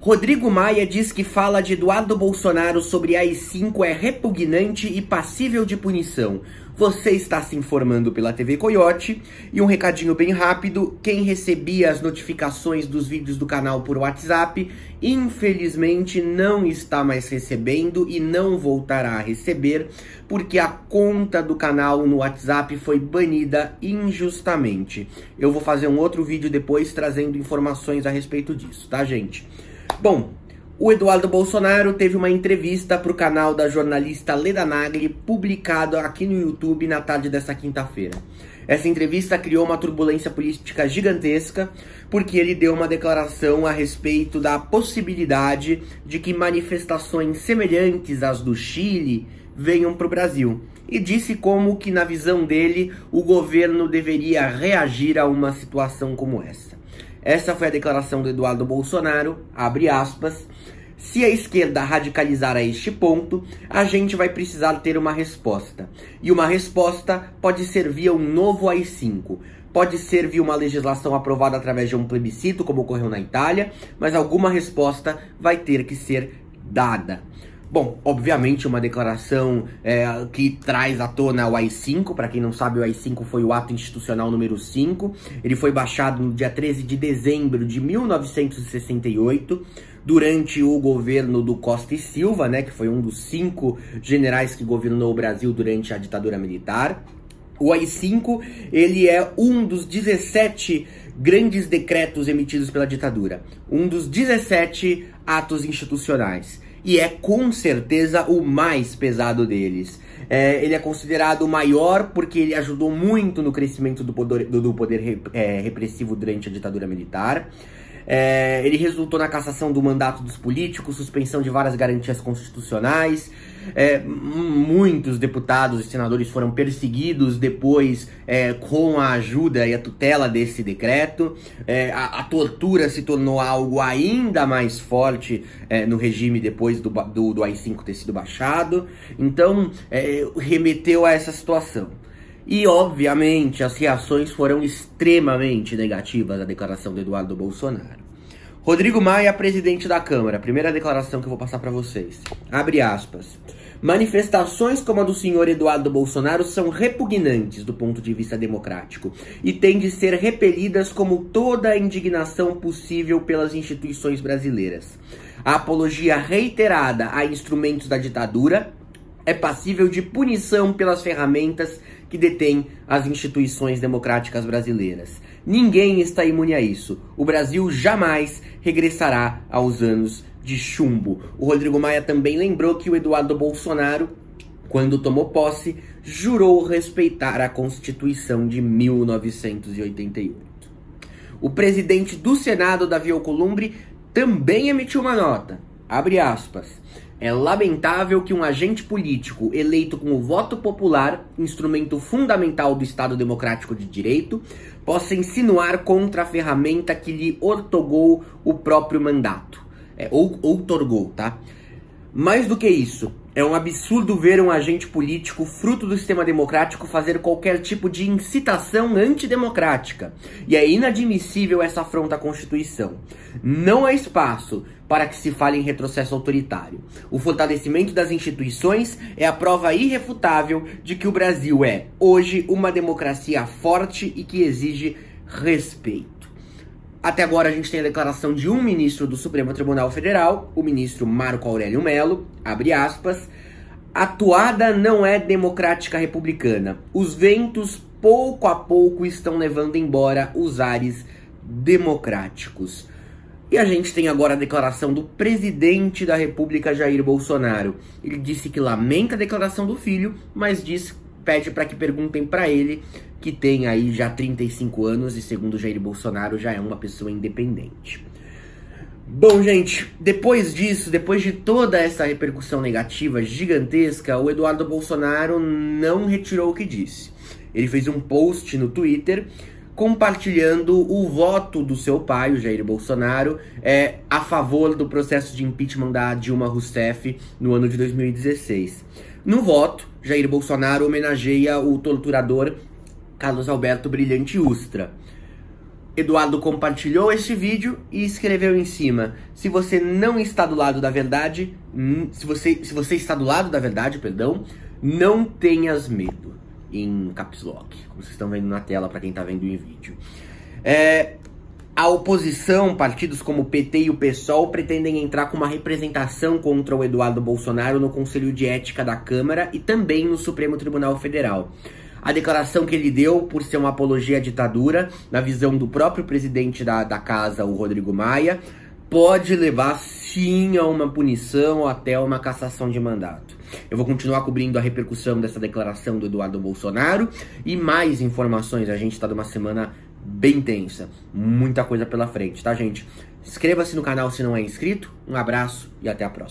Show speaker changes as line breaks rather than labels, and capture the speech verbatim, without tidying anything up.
Rodrigo Maia diz que fala de Eduardo Bolsonaro sobre A I cinco é repugnante e passível de punição. Você está se informando pela T V Coiote. E um recadinho bem rápido: quem recebia as notificações dos vídeos do canal por WhatsApp, infelizmente não está mais recebendo e não voltará a receber, porque a conta do canal no WhatsApp foi banida injustamente. Eu vou fazer um outro vídeo depois trazendo informações a respeito disso, tá, gente? Bom, o Eduardo Bolsonaro teve uma entrevista para o canal da jornalista Leda Nagli, publicado aqui no YouTube na tarde dessa quinta-feira. Essa entrevista criou uma turbulência política gigantesca, porque ele deu uma declaração a respeito da possibilidade de que manifestações semelhantes às do Chile venham para o Brasil. E disse como que, na visão dele, o governo deveria reagir a uma situação como essa. Essa foi a declaração do Eduardo Bolsonaro, abre aspas: se a esquerda radicalizar a este ponto, a gente vai precisar ter uma resposta. E uma resposta pode ser via um novo A I cinco. Pode ser via uma legislação aprovada através de um plebiscito, como ocorreu na Itália, mas alguma resposta vai ter que ser dada. Bom, obviamente uma declaração é, que traz à tona o A I cinco. Para quem não sabe, o A I cinco foi o ato institucional número cinco. Ele foi baixado no dia treze de dezembro de mil novecentos e sessenta e oito, durante o governo do Costa e Silva, né, que foi um dos cinco generais que governou o Brasil durante a ditadura militar. O A I cinco, ele é um dos dezessete grandes decretos emitidos pela ditadura, um dos dezessete atos institucionais. E é com certeza o mais pesado deles. É, ele é considerado o maior porque ele ajudou muito no crescimento do poder, do, do poder rep, é, repressivo durante a ditadura militar. É, ele resultou na cassação do mandato dos políticos, suspensão de várias garantias constitucionais. É, muitos deputados e senadores foram perseguidos depois é, com a ajuda e a tutela desse decreto. É, a, a tortura se tornou algo ainda mais forte é, no regime depois do, do, do A I cinco ter sido baixado. Então, é, remeteu a essa situação. E, obviamente, as reações foram extremamente negativas à declaração do Eduardo Bolsonaro. Rodrigo Maia, presidente da Câmara, primeira declaração que eu vou passar para vocês. Abre aspas. Manifestações como a do senhor Eduardo Bolsonaro são repugnantes do ponto de vista democrático e têm de ser repelidas como toda a indignação possível pelas instituições brasileiras. A apologia reiterada a instrumentos da ditadura é passível de punição pelas ferramentas que detêm as instituições democráticas brasileiras. Ninguém está imune a isso. O Brasil jamais regressará aos anos de chumbo. O Rodrigo Maia também lembrou que o Eduardo Bolsonaro, quando tomou posse, jurou respeitar a Constituição de mil novecentos e oitenta e oito. O presidente do Senado, Davi Alcolumbre, também emitiu uma nota. Abre aspas. É lamentável que um agente político eleito com o voto popular, instrumento fundamental do Estado Democrático de Direito, possa insinuar contra a ferramenta que lhe outorgou o próprio mandato. É, ou outorgou, tá? Mais do que isso, é um absurdo ver um agente político fruto do sistema democrático fazer qualquer tipo de incitação antidemocrática. E é inadmissível essa afronta à Constituição. Não há espaço para que se fale em retrocesso autoritário. O fortalecimento das instituições é a prova irrefutável de que o Brasil é, hoje, uma democracia forte e que exige respeito. Até agora a gente tem a declaração de um ministro do Supremo Tribunal Federal, o ministro Marco Aurélio Mello, abre aspas, a toada não é democrática republicana. Os ventos pouco a pouco estão levando embora os ares democráticos. E a gente tem agora a declaração do presidente da República, Jair Bolsonaro. Ele disse que lamenta a declaração do filho, mas diz, pede para que perguntem para ele, que tem aí já trinta e cinco anos e, segundo Jair Bolsonaro, já é uma pessoa independente. Bom, gente, depois disso, depois de toda essa repercussão negativa gigantesca, o Eduardo Bolsonaro não retirou o que disse. Ele fez um post no Twitter compartilhando o voto do seu pai, o Jair Bolsonaro, é, a favor do processo de impeachment da Dilma Rousseff no ano de dois mil e dezesseis. No voto, Jair Bolsonaro homenageia o torturador Carlos Alberto Brilhante Ustra. Eduardo compartilhou este vídeo e escreveu em cima: se você não está do lado da verdade, se você, se você está do lado da verdade, perdão, não tenhas medo, em caps lock, como vocês estão vendo na tela para quem está vendo em vídeo. É, a oposição, partidos como o P T e o PSOL, pretendem entrar com uma representação contra o Eduardo Bolsonaro no Conselho de Ética da Câmara e também no Supremo Tribunal Federal. A declaração que ele deu, por ser uma apologia à ditadura, na visão do próprio presidente da, da casa, o Rodrigo Maia, pode levar sim a uma punição ou até uma cassação de mandato. Eu vou continuar cobrindo a repercussão dessa declaração do Eduardo Bolsonaro e mais informações. A gente está numa semana bem tensa, muita coisa pela frente, tá, gente? Inscreva-se no canal se não é inscrito, um abraço e até a próxima.